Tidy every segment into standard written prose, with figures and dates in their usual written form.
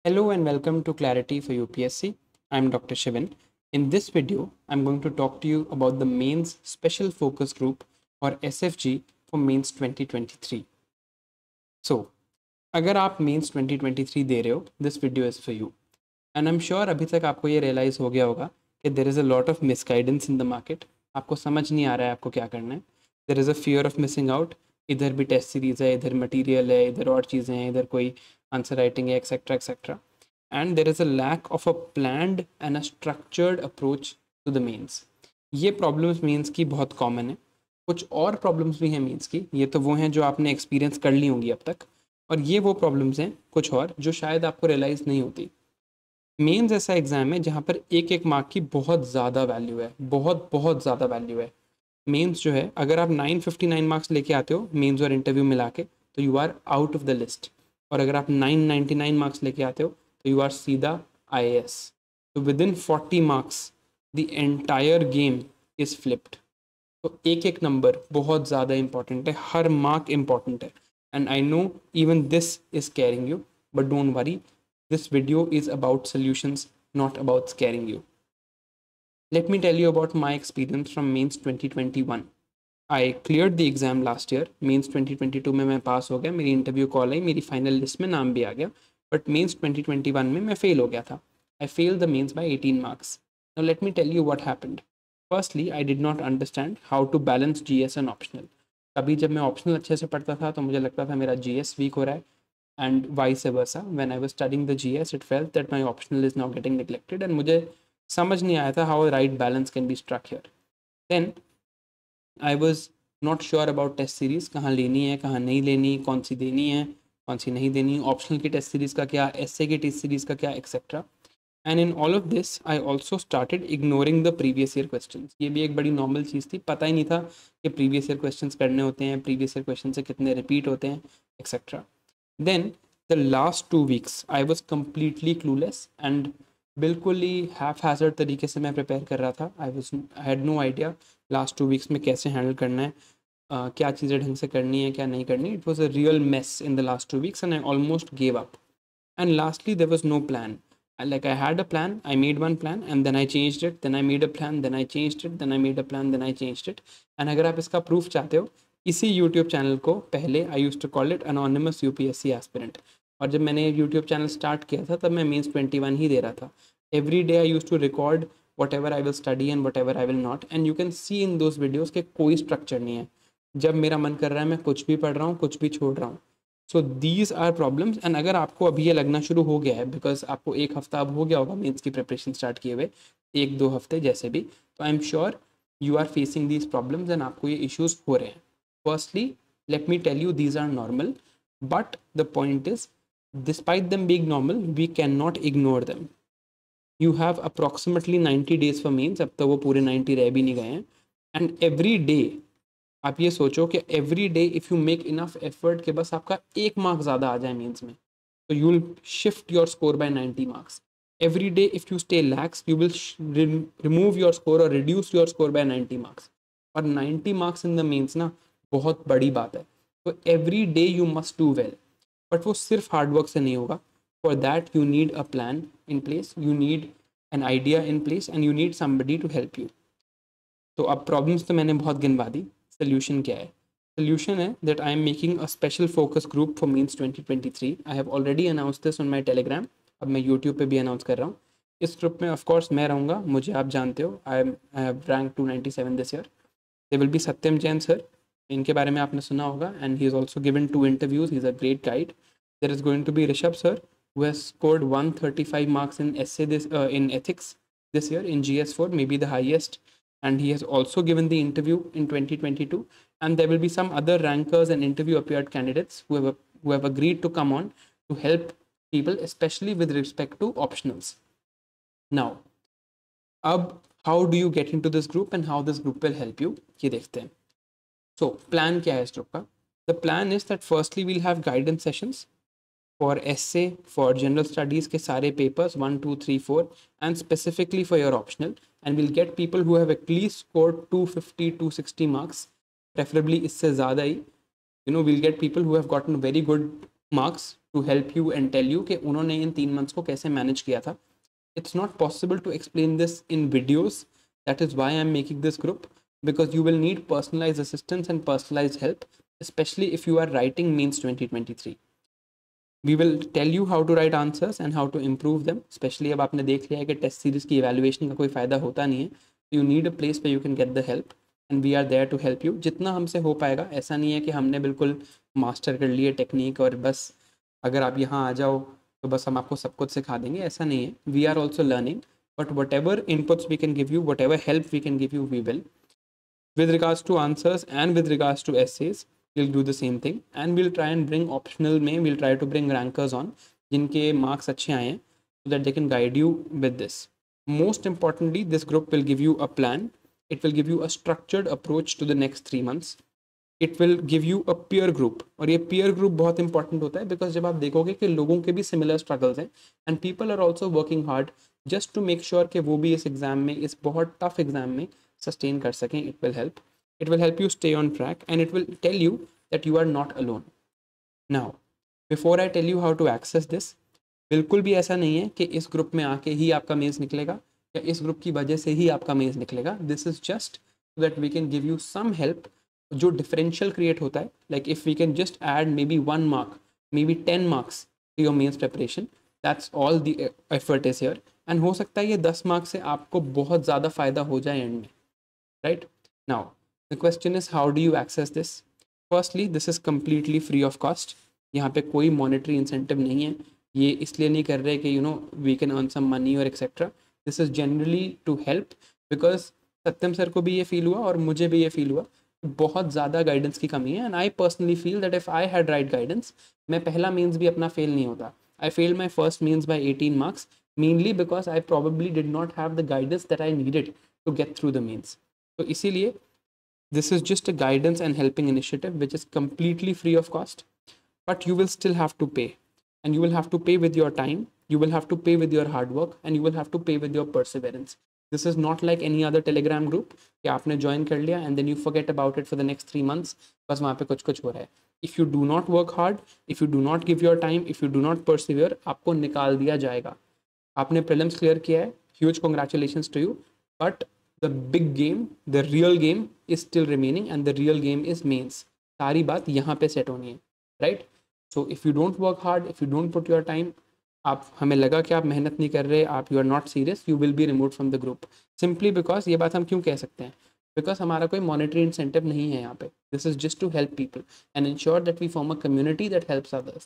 Hello and welcome to Clarity for UPSC. I'm Dr. Shivan. In this video, I'm going to talk to you about the Mains Special Focus Group or SFG for Mains 2023. So, अगर आप Mains 2023 दे रहे हो, this video is for you. And I'm sure अभी तक आपको ये realize हो गया होगा कि there is a lot of misguidance in the market. आपको समझ नहीं आ रहा है आपको क्या करना है. There is a fear of missing out. इधर भी टेस्ट सीरीज है, इधर मटेरियल है, इधर और चीज़ें हैं, इधर कोई आंसर राइटिंग है, etcetera etcetera. And there is a lack of a planned and a structured approach to the means. ये प्रॉब्लम्स मीन्स की बहुत कॉमन है. कुछ और प्रॉब्लम्स भी हैं मीन्स की. ये तो वो हैं जो आपने एक्सपीरियंस कर ली होंगी अब तक, और ये वो प्रॉब्लम्स हैं कुछ और जो शायद आपको रियलाइज़ नहीं होती. मेंस ऐसा एग्ज़ाम है जहाँ पर एक एक मार्क की बहुत ज़्यादा वैल्यू है, बहुत बहुत ज़्यादा वैल्यू है. मेंस जो है, अगर आप 959 मार्क्स लेके आते हो मेंस और इंटरव्यू मिला के, तो you are out of the list. और अगर आप 999 मार्क्स लेके आते हो तो यू आर सीधा IAS. तो within 40 marks the entire game is flipped. तो एक एक नंबर बहुत ज़्यादा इंपॉर्टेंट है, हर मार्क इंपॉर्टेंट है. And I know even this is scaring you, but don't worry, this video is about solutions, not about scaring you. Let me tell you about my experience from Mains 2021. I cleared the exam last year. Mains 2022 में मैं पास हो गया, मेरी interview call आई, मेरी final list में नाम भी आ गया. बट Mains 2021 में मैं फेल हो गया था. I failed the mains by 18 marks. Now let me tell you what happened. Firstly, I did not understand how to balance GS and optional. कभी जब मैं ऑप्शनल अच्छे से पढ़ता था तो मुझे लगता था मेरा GS वीक हो रहा है, and vice versa. When I was studying the GS, it felt that my optional is now getting neglected, and मुझे समझ नहीं आया था how a right balance can be struck here. Then I was not sure about test series, कहाँ लेनी है, कहाँ नहीं लेनी, कौन सी देनी है, कौन सी नहीं देनी, ऑप्शनल की टेस्ट सीरीज़ का क्या, essay की टेस्ट सीरीज़ का क्या, etcetera. And in all of this I also started ignoring the previous year question. ये भी एक बड़ी नॉर्मल चीज़ थी, पता ही नहीं था कि प्रीवियस ईयर क्वेश्चन करने होते हैं, प्रीवियस ईयर क्वेश्चन से कितने रिपीट होते हैं, etcetera. Then the last 2 weeks I was completely clueless and बिल्कुल ही haphazard तरीके से मैं प्रिपेयर कर रहा था. I had no idea last 2 weeks में कैसे हैंडल करना है, क्या चीज़ें ढंग से करनी है, क्या नहीं करनी. It was a real mess in the last 2 weeks and I almost gave up. And lastly, there was no plan. Like I had a plan, I made one plan and then I changed it, then I made a plan, then I changed it, then I made a plan, then I changed it. And अगर आप इसका proof चाहते हो, इसी YouTube channel को पहले I used to call it anonymous UPSC aspirant. और जब मैंने यूट्यूब चैनल स्टार्ट किया था तब मैं मीन्स 21 ही दे रहा था. Every day I used to record whatever I will study and whatever I will not, and you can see in those videos के कोई स्ट्रक्चर नहीं है. जब मेरा मन कर रहा है मैं कुछ भी पढ़ रहा हूँ, कुछ भी छोड़ रहा हूँ. So these are problems. And अगर आपको अभी ये लगना शुरू हो गया है, बिकॉज आपको एक हफ्ता अब हो गया होगा मेंस की प्रिपरेशन स्टार्ट किए हुए, 1-2 हफ्ते जैसे भी, तो I am sure you are facing these problems and आपको ये इश्यूज हो रहे हैं. Firstly, let me tell you, these are normal, but the point is, despite them being normal, we cannot ignore them. You have approximately 90 days for means, अब तो वो पूरे 90 रह भी नहीं गए हैं. and every day आप ये सोचो कि every day if you make enough effort कि बस आपका 1 मार्क ज़्यादा आ जाए मीन्स में, तो you will shift your score by 90 marks. Every day if you stay lax, you will remove your score और reduce your score by 90 marks. और 90 marks in the means ना बहुत बड़ी बात है. तो every day you must do well, but वो सिर्फ हार्डवर्क से नहीं होगा. For that you need a plan in place, you need an idea in place, and you need somebody to help you. तो अब प्रॉब्लम्स तो मैंने बहुत गिनवा दी. सोल्यूशन क्या है? सोल्यूशन है that I am making a special focus group for mains 2023. I have already announce this on my Telegram. अब मैं यूट्यूब पे भी अनाउंस कर रहा हूँ. इस ग्रुप में ऑफ कोर्स मैं रहूँगा, मुझे आप जानते हो, I have rank 297 this year. They will be Satyam Jain sir, इनके बारे में आपने सुना होगा, and he is also given 2 interviews. He is a great guide. There is going to be Rishabh sir, who has scored 135 marks in essay this in ethics this year in GS4, maybe the highest, and he has also given the interview in 2022. And there will be some other rankers and interview appeared candidates who have agreed to come on to help people, especially with respect to optionals. Now, अब how do you get into this group and how this group will help you, ये देखते हैं. So plan क्या है इस group का? The plan is that firstly we'll have guidance sessions for essay, for general studies के सारे papers 1, 2, 3, 4, and specifically for your optional, and we'll get people who have at least scored 250, 260 marks, preferably इससे ज़्यादा ही. You know, we'll get people who have gotten very good marks to help you and tell you कि उन्होंने इन 3 months को कैसे manage किया था. It's not possible to explain this in videos. That is why I'm making this group, because you will need personalized assistance and personalized help, especially if you are writing Mains 2023. We will tell you how to write answers and how to improve them. Especially अब आपने देख लिया है कि test series की evaluation का कोई फ़ायदा होता नहीं है. You need a place where you can get the help and we are there to help you. जितना हमसे हो पाएगा. ऐसा नहीं है कि हमने बिल्कुल मास्टर कर लिए टेक्निक और बस अगर आप यहाँ आ जाओ तो बस हम आपको सब कुछ सिखा देंगे. ऐसा नहीं है. We are also learning, but whatever inputs we can give you, whatever help we can give you, we will. With regards to answers and with regards to essays, we'll do the same thing and we'll try and bring optional में we'll try to bring rankers on जिनके marks अच्छे आए हैं so that they can guide you with this. Most importantly, this group will give you a plan. It will give you a structured approach to the next 3 months. It will give you a peer group. और ये peer group बहुत important होता है because जब आप देखोगे कि लोगों के भी similar struggles हैं and people are also working hard just to make sure कि वो भी इस exam में, इस बहुत tough exam में sustain कर सकें. It will help you stay on track and it will tell you that you are not alone. Now, before I tell you how to access this, बिल्कुल भी ऐसा नहीं है कि इस ग्रुप में आके ही आपका मेंस निकलेगा या इस ग्रुप की वजह से ही आपका मेंस निकलेगा. This is just so that we can give you some help. जो डिफरेंशियल क्रिएट होता है, like if we can just add maybe 1 mark, maybe 10 marks to your mains preparation, that's all the effort is here. And हो सकता है ये 10 marks से आपको बहुत ज़्यादा फ़ायदा हो जाए एंड में. Right now the question is how do you access this. Firstly, this is completely free of cost. यहाँ पे कोई मॉनेटरी इंसेंटिव नहीं है. ये इसलिए नहीं कर रहे कि we can earn some money और etcetera. This is generally to help, because Satyam sir को भी ये फील हुआ और मुझे भी ये फील हुआ बहुत ज़्यादा गाइडेंस की कमी है. And I personally feel that if I had right guidance, मैं पहला मीन्स भी अपना फेल नहीं होता. I failed my first mains by 18 marks, mainly because I probably did not have the guidance that I needed to get through the mains. तो इसीलिए this is just a guidance and helping initiative which is completely free of cost, but you will still have to pay, and you will have to pay with your time, you will have to pay with your hard work, and you will have to pay with your perseverance. This is not like any other telegram group कि आपने join कर लिया and then you forget about it for the next 3 months, बस वहाँ पे कुछ कुछ हो रहा है. If you do not work hard, if you do not give your time, if you do not persevere, आपको निकाल दिया जाएगा. आपने prelims clear किया है, huge congratulations to you, but the big game, the real game is still remaining and the real game is mains. सारी बात यहाँ पे set होनी है. Right. So if you don't work hard, if you don't put your time, आप हमें लगा कि आप मेहनत नहीं कर रहे, आप you are not serious, you will be remove from the group. Simply because ये बात हम क्यों कह सकते हैं, बिकॉज हमारा कोई मॉनेटरी इंसेंटिव नहीं है यहाँ पे. This is just to help people and ensure that we form a community that helps others.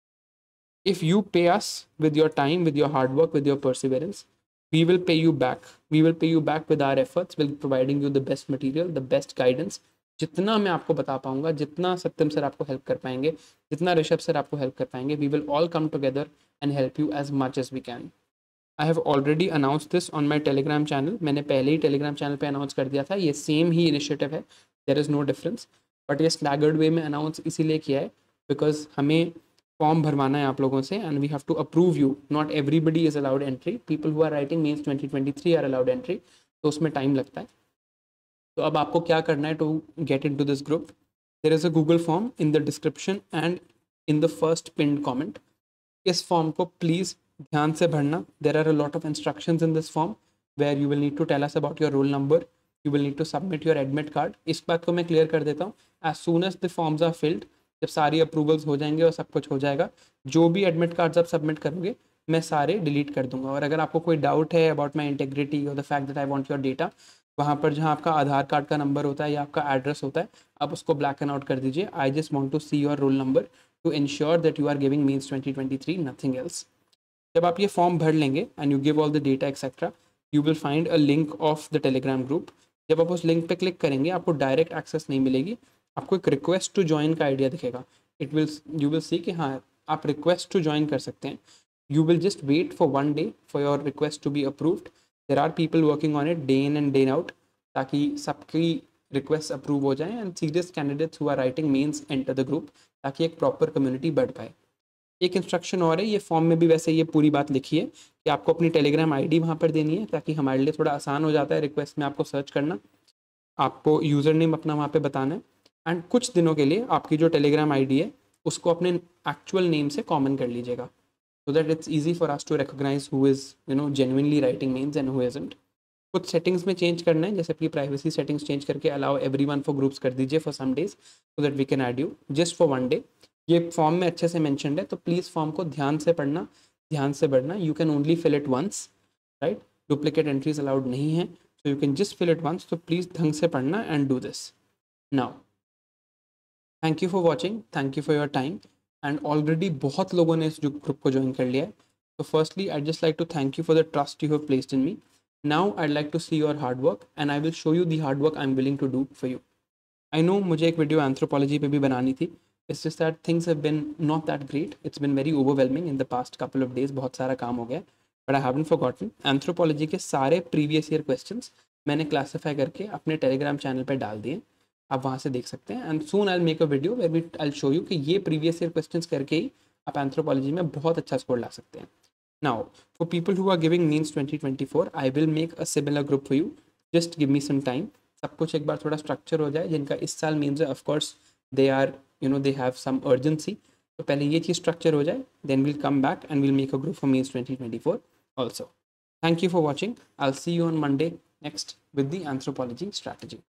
If you pay us with your time, with your hard work, with your perseverance, we will pay you back. We will pay you back with our efforts, will providing you the best material, the best guidance. जितना मैं आपको बता पाऊंगा, जितना सत्यम sir आपको help कर पाएंगे, जितना ऋषभ सर आपको हेल्प कर पाएंगे, we will all come together and help you as much as we can. I have already announced this on my Telegram channel. मैंने पहले ही Telegram channel पे अनाउंस कर दिया था. ये सेम ही इनिशिएटिव है, there is no difference. But ये स्लैगर्ड वे में अनाउंस इसीलिए किया है बिकॉज हमें फॉर्म भरवाना है आप लोगों से and we have to approve you. Not everybody is allowed entry. People who are writing mains 2023 are allowed entry, तो उसमें टाइम लगता है. तो अब आपको क्या करना है to get into this group. There is a Google form in the description and in the first pinned comment. इस फॉर्म को प्लीज़ ध्यान से भरना. There are a lot of instructions in this form where you will need to tell us about your roll number, you will need to submit your admit card. इस बात को मैं clear कर देता हूँ. As soon as the forms are filled, जब सारी approvals हो जाएंगे और सब कुछ हो जाएगा, जो भी एडमिट कार्ड्स आप सबमिट करोगे मैं सारे डिलीट कर दूंगा. और अगर आपको कोई डाउट है अबाउट माई इंटेग्रिटी और the fact that I want your data, वहाँ पर जहाँ आपका आधार कार्ड का नंबर होता है या आपका एड्रेस होता है, आप उसको ब्लैक एंड आउट कर दीजिए. I just want to see your roll number to ensure that you are giving mains 2023, nothing else. जब आप ये फॉर्म भर लेंगे and you give all the data etcetera, you will find a link of the Telegram group. जब आप उस link पे click करेंगे आपको डायरेक्ट एक्सेस नहीं मिलेगी, आपको एक रिक्वेस्ट टू ज्वाइन का आइडिया दिखेगा. यू विल सी कि हाँ आप रिक्वेस्ट टू ज्वाइन कर सकते हैं. You will just wait for 1 day for your request to be approved. There are people working on it day in and day out, ताकि सबकी रिक्वेस्ट अप्रूव हो जाए and serious candidates who are writing mains enter the group, ताकि एक proper community बढ़ पाए. एक instruction और है, ये फॉर्म में भी वैसे ये पूरी बात लिखी है कि आपको अपनी टेलीग्राम आईडी वहाँ पर देनी है, ताकि हमारे लिए थोड़ा आसान हो जाता है रिक्वेस्ट में आपको सर्च करना. आपको यूज़र नेम अपना वहाँ पे बताना है एंड कुछ दिनों के लिए आपकी जो टेलीग्राम आईडी है उसको अपने एक्चुअल नेम से कॉमन कर लीजिएगा, so that it's easy for us to recognize who is genuinely writing mains and who isn't. कुछ सेटिंग्स में चेंज करना है, जैसे अपनी प्राइवेसी सेटिंग्स चेंज करके अलाउ एवरीवन फॉर ग्रुप्स कर दीजिए for some days, so that we can add you just for one day. ये फॉर्म में अच्छे से मेंशन्ड है, तो प्लीज़ फॉर्म को ध्यान से पढ़ना, ध्यान से पढ़ना. You can only fill it once, right. Duplicate entries allowed नहीं है, so you can just fill it once. तो प्लीज़ ढंग से पढ़ना and do this now. Thank you for watching, thank you for your time. And already बहुत लोगों ने इस ग्रुप को ज्वाइन कर लिया है. So firstly, I'd just like to thank you for the trust you have placed in me. Now I'd like to see your hard work and I will show you the hard work I'm willing to do for you. I know मुझे एक video anthropology पे भी बनानी थी. It's just that things have been not that great. It's been very overwhelming in the past couple of days. बहुत सारा काम हो गया. But I haven't forgotten. Anthropology के सारे प्रीवियस ईयर क्वेश्चंस मैंने क्लासीफाई करके अपने टेलीग्राम चैनल पर डाल दिए. आप वहाँ से देख सकते हैं. And soon I make a video where I show you कि ये प्रीवियस ईयर क्वेश्चंस करके ही आप एंथ्रोपोलॉजी में बहुत अच्छा स्कोर ला सकते हैं. Now, for people who are giving means 2024, I will make a similar group for you. Just give me some time. सब कुछ एक बार थोड़ा स्ट्रक्चर हो जाए. जिनका इस साल means है, of course, they are, they have some urgency. तो पहले ये चीज़ स्ट्रक्चर हो जाए, then we'll come back and we'll make a group for means 2024 also. Thank you for watching. I'll see you on Monday next with the anthropology strategy.